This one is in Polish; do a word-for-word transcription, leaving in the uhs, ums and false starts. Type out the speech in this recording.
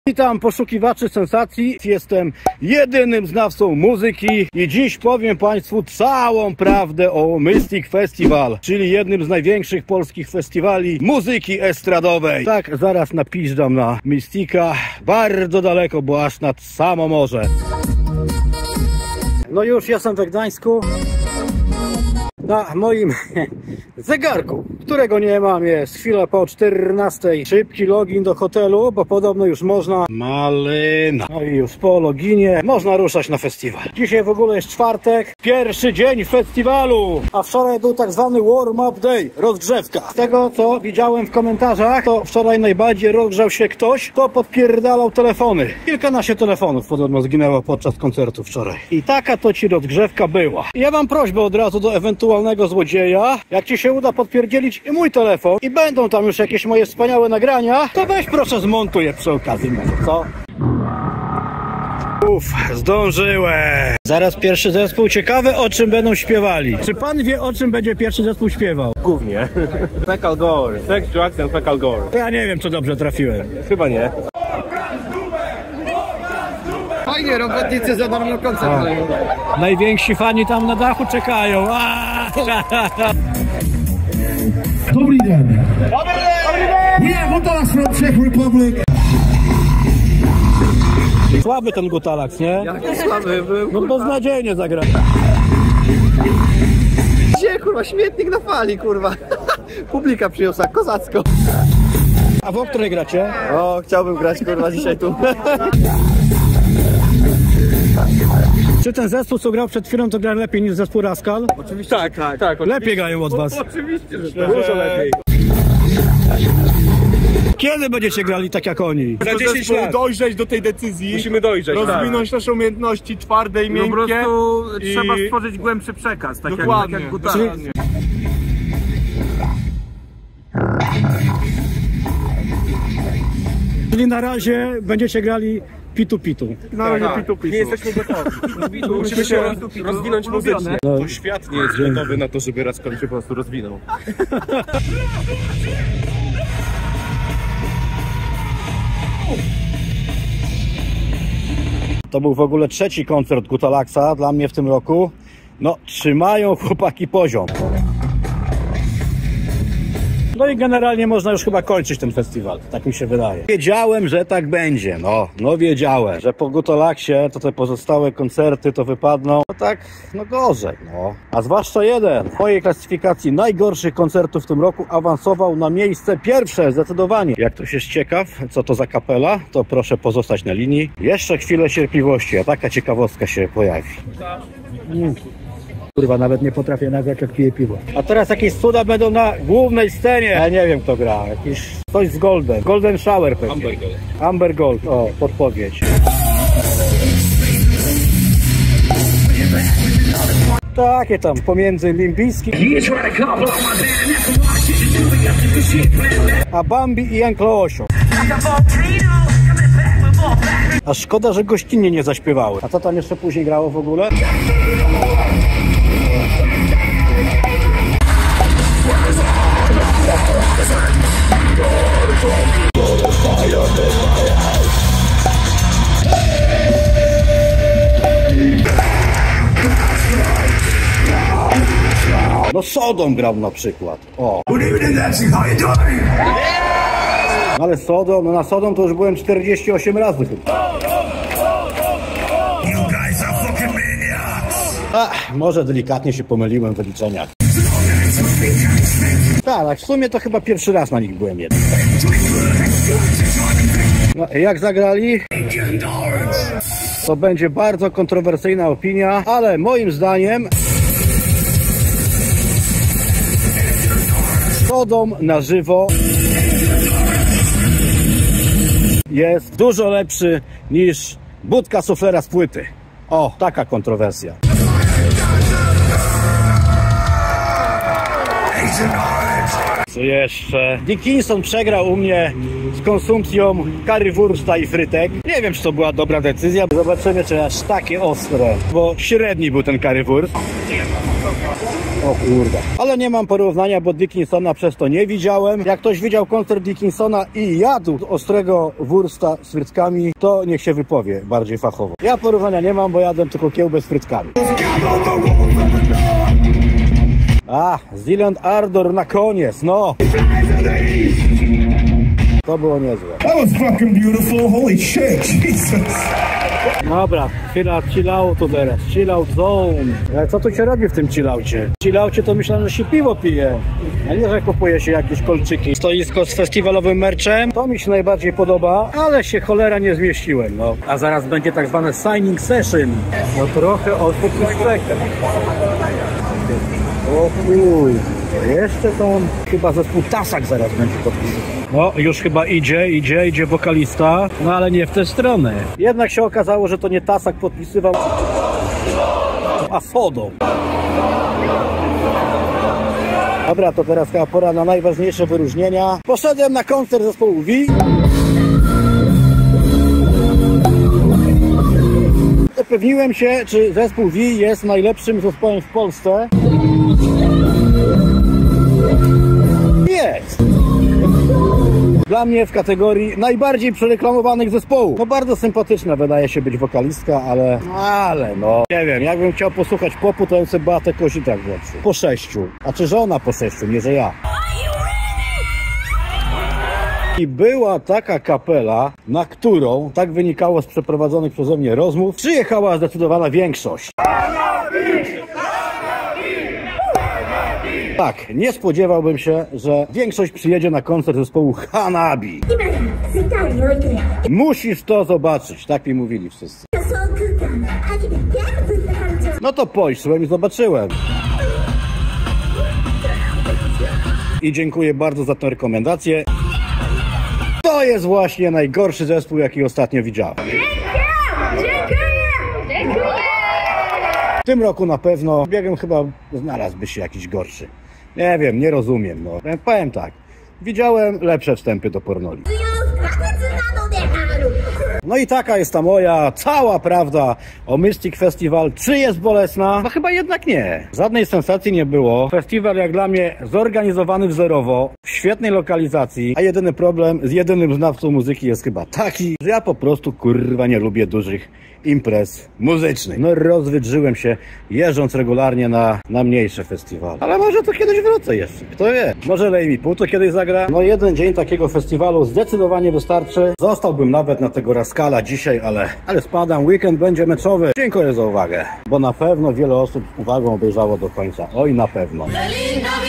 Witam poszukiwaczy sensacji, jestem jedynym znawcą muzyki i dziś powiem Państwu całą prawdę o Mystic Festival, czyli jednym z największych polskich festiwali muzyki estradowej. Tak, zaraz napiżdżam na Mystica, bardzo daleko, bo aż nad samo morze. No już jestem we Gdańsku. Na moim zegarku, którego nie mam, jest chwilę po czternastej. Szybki login do hotelu, bo podobno już można. Malina. No i już po loginie można ruszać na festiwal. Dzisiaj w ogóle jest czwartek, pierwszy dzień festiwalu, a wczoraj był tak zwany warm-up day, rozgrzewka. Z tego co widziałem w komentarzach, to wczoraj najbardziej rozgrzał się ktoś, kto podpierdalał telefony. Kilkanaście telefonów podobno zginęło podczas koncertu wczoraj. I taka to ci rozgrzewka była. I ja mam prośbę od razu do ewentualnego złodzieja, jak ci się uda podpierdzielić i mój telefon i będą tam już jakieś moje wspaniałe nagrania, to weź proszę zmontuj je przy okazji, co? Uff, zdążyłem. Zaraz pierwszy zespół. Ciekawe, o czym będą śpiewali. Czy pan wie, o czym będzie pierwszy zespół śpiewał? Głównie. Fecal Gore. Sex, drugs and Fecal Gore. Ja nie wiem, czy dobrze trafiłem. Chyba nie. Fajnie, robotnicy za darmo koncert. Najwięksi fani tam na dachu czekają. Dobry dzień. Dobry dzień. Nie, Gutalax from Czech Republic. Słaby ten Gutalax, nie? Jaki słaby był. No beznadziejnie zagrał. Gdzie, kurwa, śmietnik na fali, kurwa. Publika przyniosła, kozacko. A w której gracie? O, chciałbym grać, kurwa, dzisiaj tu. Czy ten zespół, co grał przed chwilą, to gra lepiej niż zespół Rascal? Oczywiście. Tak, tak, tak. Lepiej grają od was. Oczywiście, że tak. Dużo lepiej. Kiedy będziecie grali tak jak oni? Za dziesięć lat. Dojrzeć do tej decyzji. Musimy dojrzeć. Rozwinąć tak. nasze umiejętności twarde i miękkie. Po prostu i... trzeba stworzyć głębszy przekaz, tak Dokładnie. jak, tak jak Gutalax. Czyli... Czyli na razie będziecie grali pitu pitu. Na razie Tak, pitu pitu. nie jesteśmy gotowi. Musimy się rozwinąć muzycznie. No. To świat nie jest gotowy na to, żeby Rascal się po prostu rozwinął. To był w ogóle trzeci koncert Gutalaxa dla mnie w tym roku. No, trzymają chłopaki poziom. No i generalnie można już chyba kończyć ten festiwal, tak mi się wydaje. Wiedziałem, że tak będzie, no, no wiedziałem, że po Gutalaxie to te pozostałe koncerty to wypadną, no tak, no gorzej, no. A zwłaszcza jeden, w mojej klasyfikacji najgorszych koncertów w tym roku awansował na miejsce pierwsze, zdecydowanie. Jak ktoś jest ciekaw, co to za kapela, to proszę pozostać na linii. Jeszcze chwilę cierpliwości, a taka ciekawostka się pojawi. Mm. Kurwa, nawet nie potrafię nagrać, jak piję piwo. A teraz jakieś cuda będą na głównej scenie. Ja nie wiem, kto gra. Jakiś coś z Goldem. Golden Shower pewnie. Amber Gold. Amber Gold, o, podpowiedź. Takie tam pomiędzy Limp Bizkit a Bambi i Ankle Osio. A szkoda, że gościnnie nie zaśpiewały. A co tam jeszcze później grało w ogóle? No Sodom grał na przykład. O. Ale Sodom, no na Sodom to już byłem czterdzieści osiem razy chyba. Ach, może delikatnie się pomyliłem w wyliczeniach. Tak, tak, w sumie to chyba pierwszy raz na nich byłem jeden. No, jak zagrali? To będzie bardzo kontrowersyjna opinia, ale moim zdaniem Sodom na żywo jest dużo lepszy niż budka suflera z płyty. O, taka kontrowersja. Co jeszcze? Dickinson przegrał u mnie z konsumpcją currywursta i frytek. Nie wiem, czy to była dobra decyzja. Zobaczymy, czy aż takie ostre, bo średni był ten currywurst. O kurde. Ale nie mam porównania, bo Dickinsona przez to nie widziałem. Jak ktoś widział koncert Dickinsona i jadł ostrego wursta z frytkami, to niech się wypowie bardziej fachowo. Ja porównania nie mam, bo jadłem tylko kiełbę z frytkami. A, Zealand Ardor na koniec, no. To było niezłe. That was fucking beautiful. Holy shit, Jesus. Dobra, chwila chilloutu teraz, chillout zone. Ale co tu się robi w tym chillaucie? W chillaucie to myślałem, że się piwo pije, a nie, że kupuje się jakieś kolczyki. Stoisko z festiwalowym merchem, to mi się najbardziej podoba, ale się cholera nie zmieściłem, no. A zaraz będzie tak zwane signing session. No trochę osób już czeka. O chuj, jeszcze to chyba zespół Tasak zaraz będzie podpisał. No, już chyba idzie, idzie, idzie wokalista, no ale nie w tę stronę. Jednak się okazało, że to nie Tasak podpisywał, a Sodą. Dobra, to teraz chyba pora na najważniejsze wyróżnienia. Poszedłem na koncert zespołu V. Upewniłem się, czy zespół V jest najlepszym zespołem w Polsce. Jest! Dla mnie w kategorii najbardziej przereklamowanych zespołów. No bardzo sympatyczna wydaje się być wokalistka, ale... Ale no... Nie wiem, jakbym chciał posłuchać popu, to bym sobie Beatę Kozitak włączył. Po sześciu. A czy żona po sześciu, nie że ja. I była taka kapela, na którą, tak wynikało z przeprowadzonych przeze mnie rozmów, przyjechała zdecydowana większość. Tak, nie spodziewałbym się, że większość przyjedzie na koncert zespołu Hanabi. Musisz to zobaczyć, tak mi mówili wszyscy. No to poszłem i zobaczyłem. I dziękuję bardzo za tę rekomendację. To jest właśnie najgorszy zespół, jaki ostatnio widziałem. W tym roku na pewno biegiem chyba znalazłby się jakiś gorszy. Nie wiem, nie rozumiem. No. Powiem tak, widziałem lepsze wstępy do pornoli. No i taka jest ta moja cała prawda o Mystic Festival. Czy jest bolesna? No chyba jednak nie. Żadnej sensacji nie było. Festiwal jak dla mnie zorganizowany wzorowo, w świetnej lokalizacji, a jedyny problem z jedynym znawcą muzyki jest chyba taki, że ja po prostu kurwa nie lubię dużych imprez muzycznych. No rozwydrzyłem się jeżdżąc regularnie na, na mniejsze festiwale. Ale może to kiedyś wrócę jeszcze, kto wie. Może Lej mi pół to kiedyś zagra. No jeden dzień takiego festiwalu zdecydowanie wystarczy. Zostałbym nawet na tego Raskala dzisiaj, ale, ale spadam. Weekend będzie meczowy. Dziękuję za uwagę, bo na pewno wiele osób z uwagą obejrzało do końca. Oj, na pewno.